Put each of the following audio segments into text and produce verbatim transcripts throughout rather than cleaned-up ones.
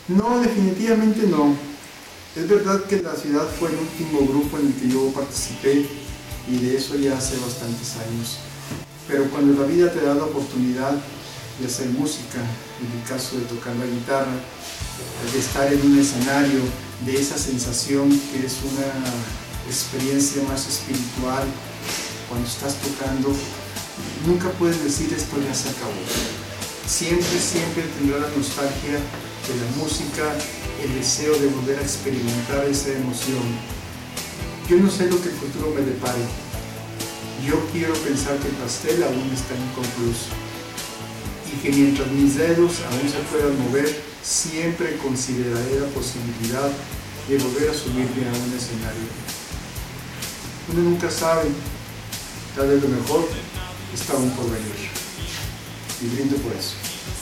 No, definitivamente no. Es verdad que la ciudad fue el último grupo en el que yo participé y de eso ya hace bastantes años. Pero cuando la vida te da la oportunidad de hacer música, en el caso de tocar la guitarra, de estar en un escenario, de esa sensación que es una experiencia más espiritual, cuando estás tocando, nunca puedes decir esto ya se acabó. Siempre, siempre tendrá la nostalgia de la música, el deseo de volver a experimentar esa emoción. Yo no sé lo que el futuro me depare. Yo quiero pensar que el pastel aún está inconcluso y que mientras mis dedos aún se puedan mover, siempre consideraré la posibilidad de volver a subirme a un escenario. Uno nunca sabe, tal vez lo mejor está aún por venir. Y brindo por eso.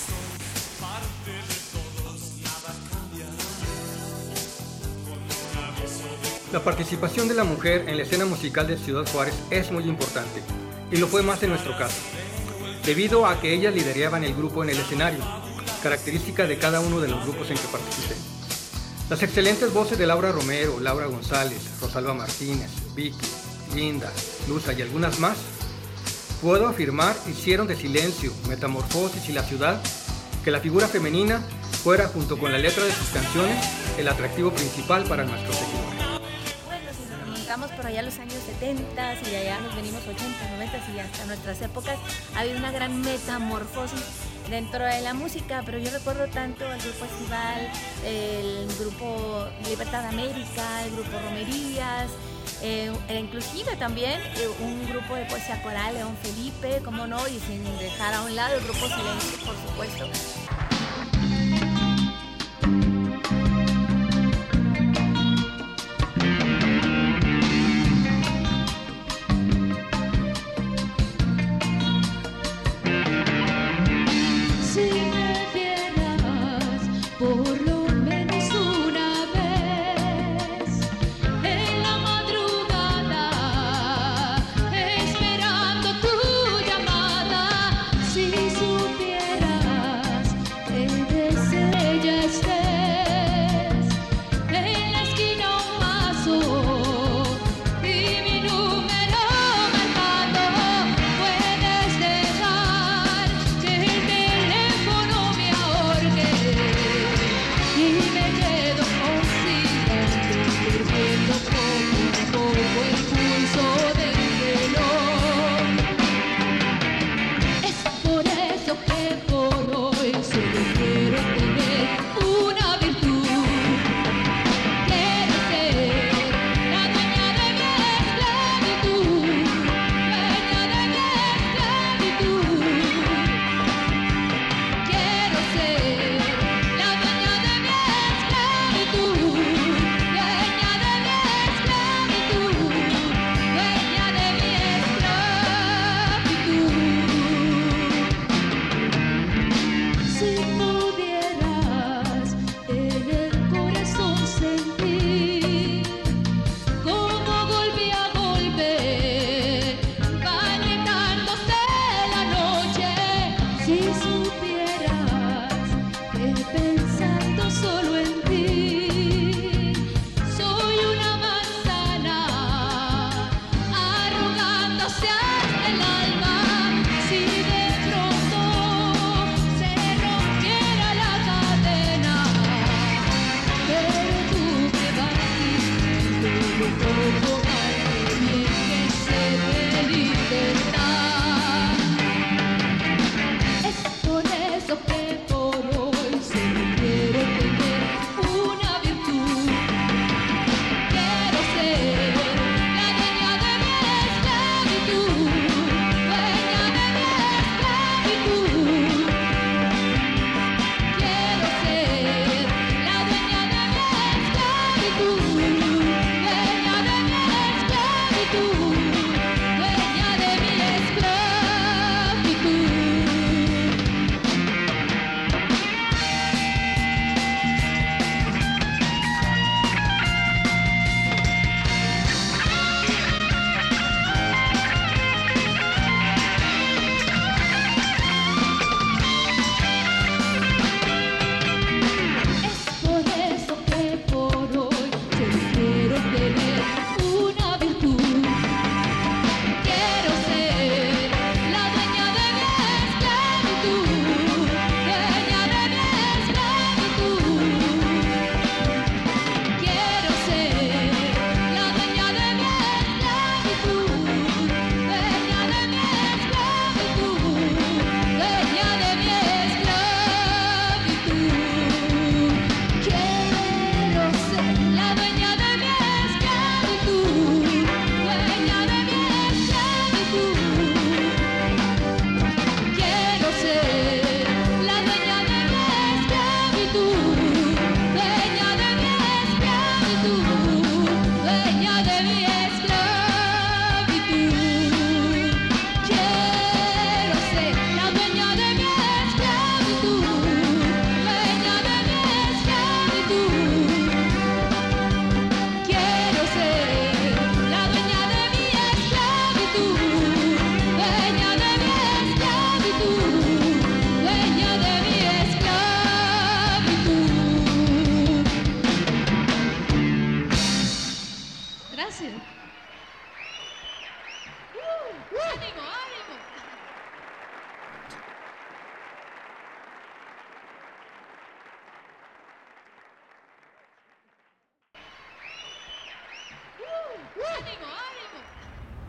La participación de la mujer en la escena musical de Ciudad Juárez es muy importante, y lo fue más en nuestro caso, debido a que ellas lideraban el grupo en el escenario, característica de cada uno de los grupos en que participé. Las excelentes voces de Laura Romero, Laura González, Rosalba Martínez, Vicky, Linda, Luza y algunas más, puedo afirmar, hicieron de Silencio, Metamorfosis y La Ciudad que la figura femenina fuera, junto con la letra de sus canciones, el atractivo principal para nuestros seguidores. Estamos por allá los años setenta y allá nos venimos ochenta, noventa y hasta nuestras épocas ha habido una gran metamorfosis dentro de la música, pero yo recuerdo tanto al grupo Estival, el grupo Libertad América, el grupo Romerías, eh, e inclusive también eh, un grupo de poesía coral, León Felipe, como no, y sin dejar a un lado el grupo Silencio, por supuesto.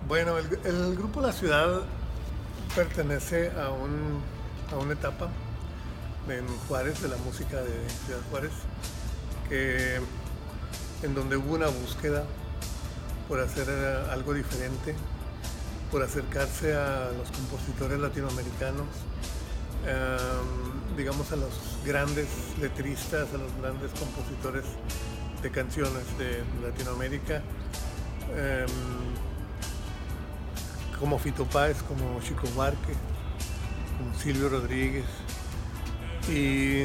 Bueno, el, el grupo La Ciudad pertenece a, un, a una etapa en Juárez, de la música de Ciudad Juárez, que, en donde hubo una búsqueda por hacer algo diferente, por acercarse a los compositores latinoamericanos, eh, digamos a los grandes letristas, a los grandes compositores de canciones de Latinoamérica, eh, como Fito Páez, como Chico Buarque, como Silvio Rodríguez. Y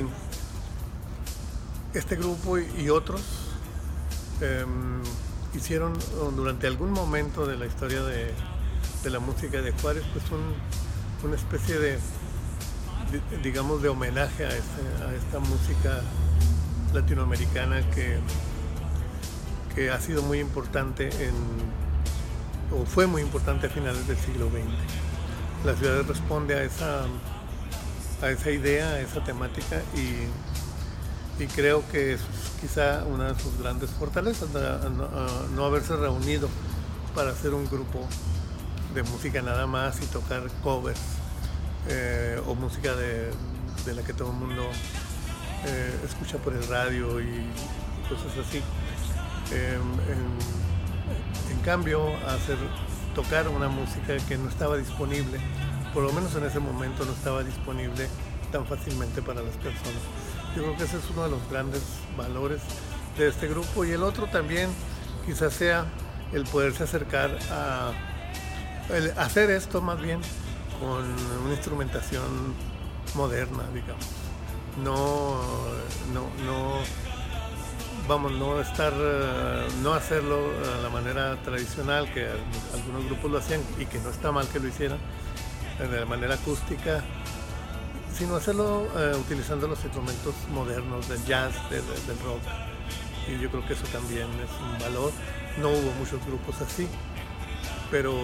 este grupo y otros eh, hicieron durante algún momento de la historia de, de la música de Juárez pues un, una especie de, de, digamos, de homenaje a, este, a esta música latinoamericana que, que ha sido muy importante en, o fue muy importante a finales del siglo veinte. La Ciudad responde a esa, a esa idea, a esa temática, y, y creo que es quizá una de sus grandes fortalezas, no, no, no haberse reunido para hacer un grupo de música nada más y tocar covers eh, o música de, de la que todo el mundo eh, escucha por el radio y cosas así. Eh, en, en cambio, hacer tocar una música que no estaba disponible, por lo menos en ese momento no estaba disponible tan fácilmente para las personas. Yo creo que ese es uno de los grandes valores de este grupo, y el otro también quizás sea el poderse acercar a el hacer esto más bien con una instrumentación moderna, digamos. No, no, no, vamos, no estar, no hacerlo a la manera tradicional que algunos grupos lo hacían, y que no está mal que lo hicieran de manera acústica, sino hacerlo eh, utilizando los instrumentos modernos del jazz, del, del rock. Y yo creo que eso también es un valor. No hubo muchos grupos así, pero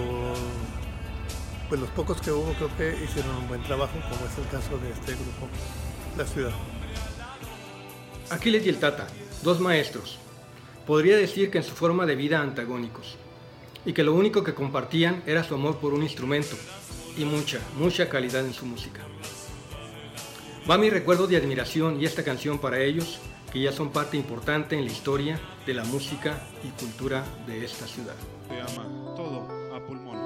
pues los pocos que hubo creo que hicieron un buen trabajo, como es el caso de este grupo, La Ciudad. Aquiles y el Tata, dos maestros, podría decir que en su forma de vida antagónicos, y que lo único que compartían era su amor por un instrumento y mucha, mucha calidad en su música. Va mi recuerdo de admiración y esta canción para ellos, que ya son parte importante en la historia de la música y cultura de esta ciudad. Te ama todo a pulmón.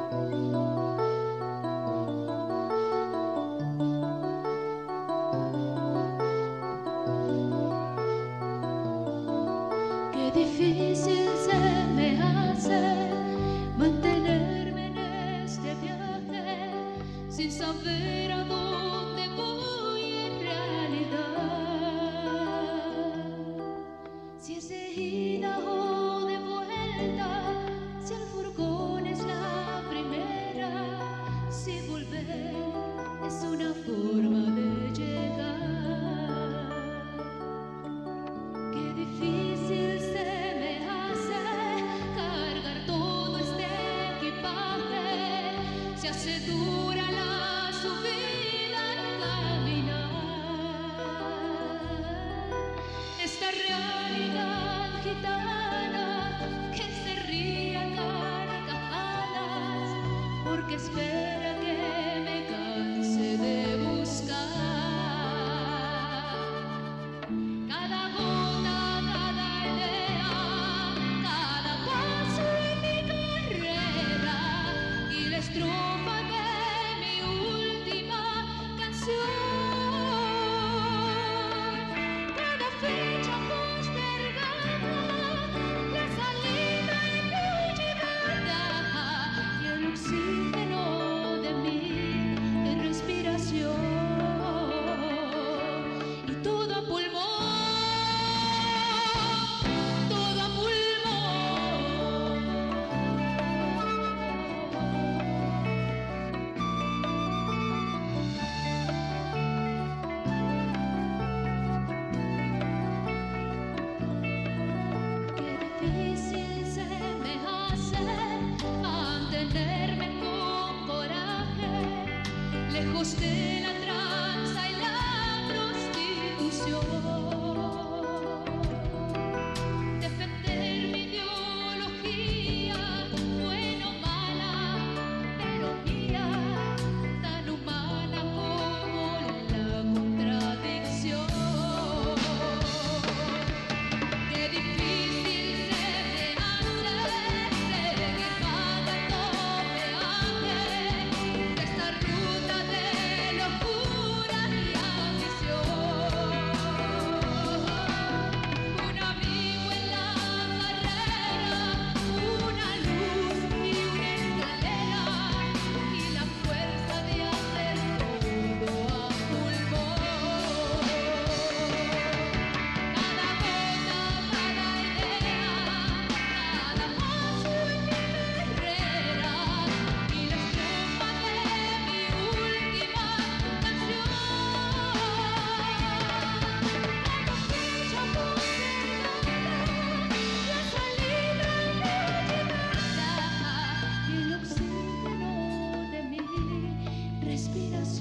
Qué difícil se me hace mantenerme en este viaje sin saber a dónde voy en realidad. Si es de ida o de vuelta, si el furgón es la primera, si volver es una forma de llegar. Qué difícil se me hace cargar todo este equipaje, se hace dura la subida al caminar.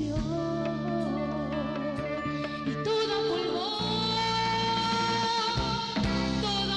y toda pulmón, toda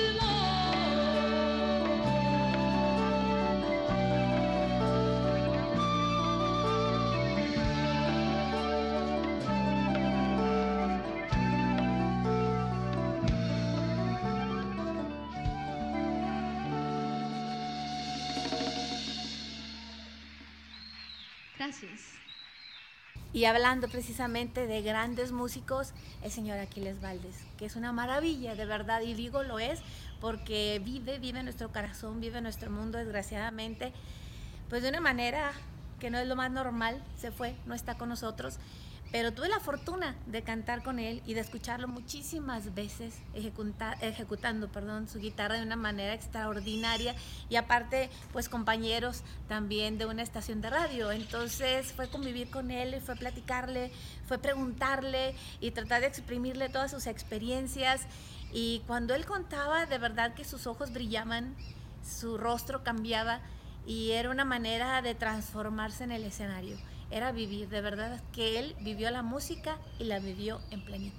Gracias. Y hablando precisamente de grandes músicos, el señor Aquiles Valdés, que es una maravilla, de verdad, y digo lo es porque vive, vive nuestro corazón, vive nuestro mundo, desgraciadamente, pues de una manera que no es lo más normal, se fue, no está con nosotros, pero tuve la fortuna de cantar con él y de escucharlo muchísimas veces ejecuta, ejecutando perdón, su guitarra de una manera extraordinaria, y aparte pues compañeros también de una estación de radio. Entonces fue convivir con él, fue platicarle, fue preguntarle y tratar de exprimirle todas sus experiencias, y cuando él contaba, de verdad que sus ojos brillaban, su rostro cambiaba y era una manera de transformarse en el escenario. Era vivir, de verdad que él vivió la música y la vivió en plenitud.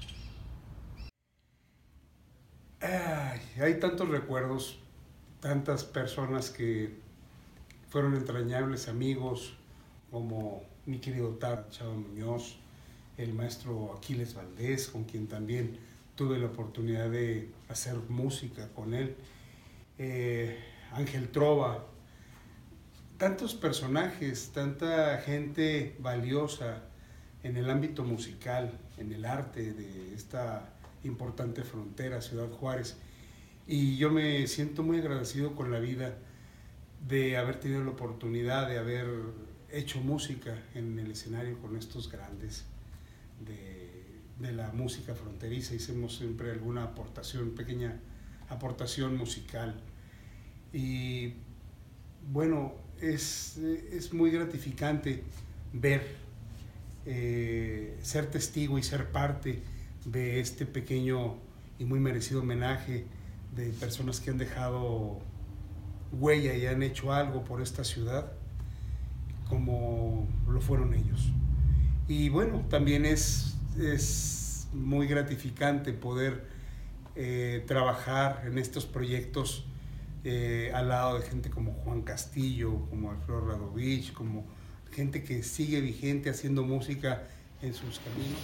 Ay, hay tantos recuerdos, tantas personas que fueron entrañables amigos, como mi querido Tar Chava Muñoz, el maestro Aquiles Valdés, con quien también tuve la oportunidad de hacer música con él, eh, Ángel Trova, tantos personajes, tanta gente valiosa en el ámbito musical, en el arte de esta importante frontera, Ciudad Juárez. Y yo me siento muy agradecido con la vida de haber tenido la oportunidad de haber hecho música en el escenario con estos grandes de, de la música fronteriza. Hicimos siempre alguna aportación, pequeña aportación musical. Y bueno, es, es muy gratificante ver, eh, ser testigo y ser parte de este pequeño y muy merecido homenaje de personas que han dejado huella y han hecho algo por esta ciudad, como lo fueron ellos. Y bueno, también es, es muy gratificante poder eh, trabajar en estos proyectos Eh, al lado de gente como Juan Castillo, como Alfredo Radovich, como gente que sigue vigente haciendo música en sus caminos.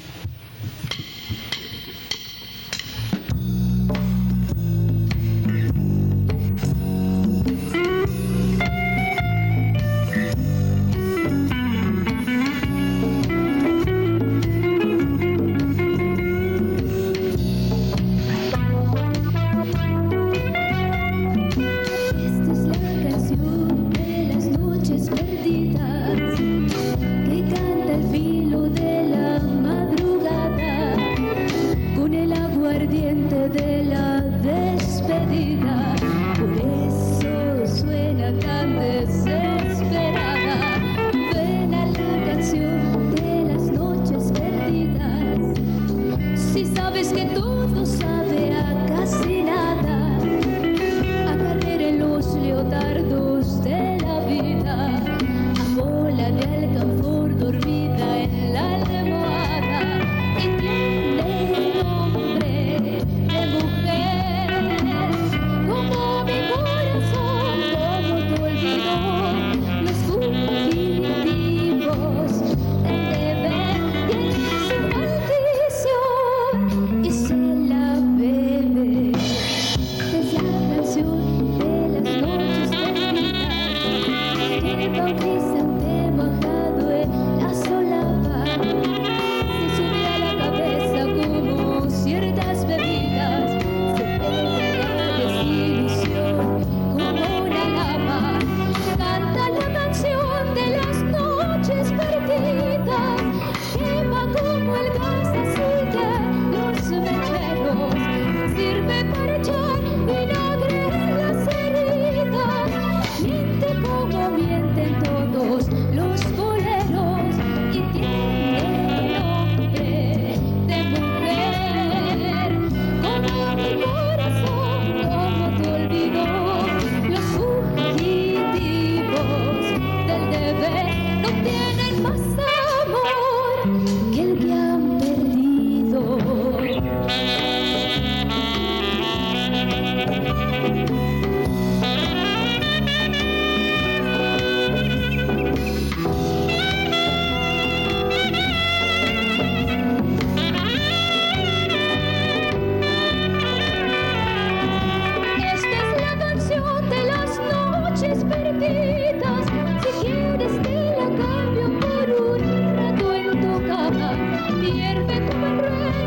Que canta al filo de la madrugada. hierve como el ruedo